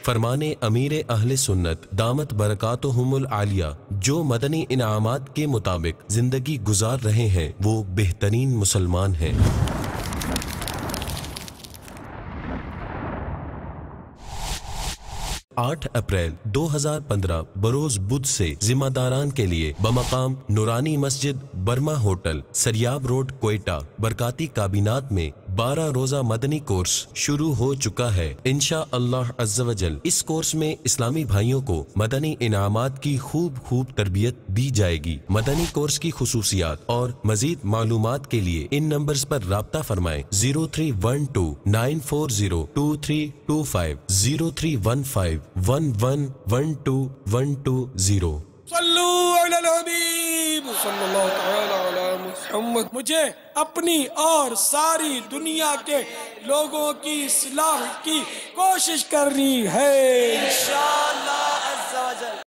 فرمانے امیر اہل سنت دامت برکاتہم العالیہ جو مدنی انعامات کے مطابق زندگی گزار رہے ہیں وہ بہترین مسلمان ہیں۔ 8 اپریل 2015 بروز بدھ سے ذمہ داران کے لیے بمقام Noorani Masjid Burma hotel Sariab road Quetta برکاتی کابینات میں 12 روزہ مدنی کورس شروع ہو چکا ہے۔ انشاءاللہ عز و جل اس کورس میں اسلامی بھائیوں کو مدنی انعامات کی خوب تربیت دی جائے گی۔ مدنی کورس کی خصوصیات اور مزید معلومات کے لیے ان نمبرز پر رابطہ فرمائیں: 031294023250 0315111220۔ صلو علی الحبیب صلی اللہ تعالی علی محمد۔ مجھے اپنی اور ساری دنیا کے لوگوں کی اصلاح کی کوشش کرنی ہے۔